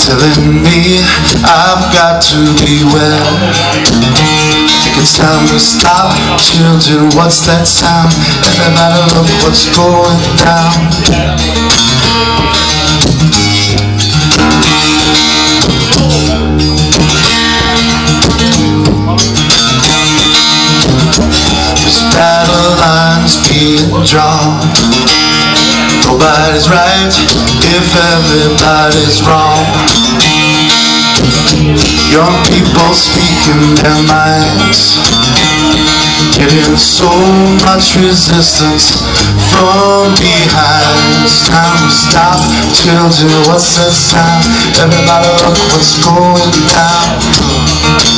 telling me I've got to be well. Think it's time to stop. Children, what's that sound? Everybody look what's going down. This battle line's being drawn. Nobody's right if everybody's wrong. Young people speaking their minds, getting so much resistance from behind. It's time to stop. Children, what's that sound? Everybody look what's going down.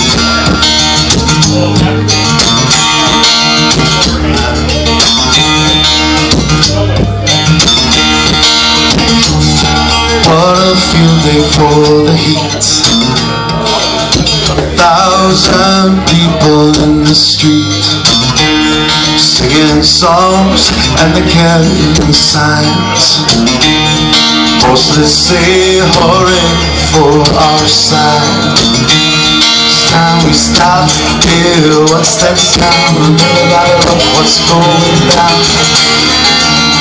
What a feeling for the heat. 1,000 people in the street, singing songs and the carrying signs. Mostly say hurry for our side. It's time we stop. Here, what's that sound? Everybody look what's going down.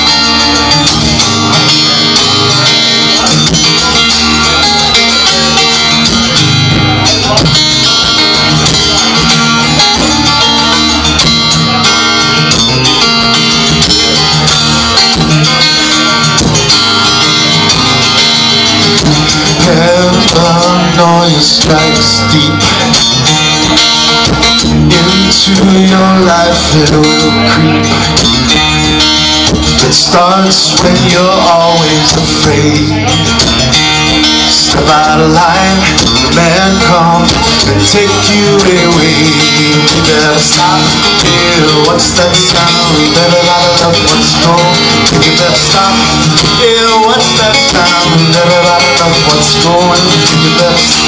Paranoia strikes deep into your life, it will creep. It starts when you're always afraid. Step out of line, the man comes and take you away. You better stop. Here, what's that sound? Everybody look what's going. You better stop. Here, what's that sound? Everybody look what's going. You better stop.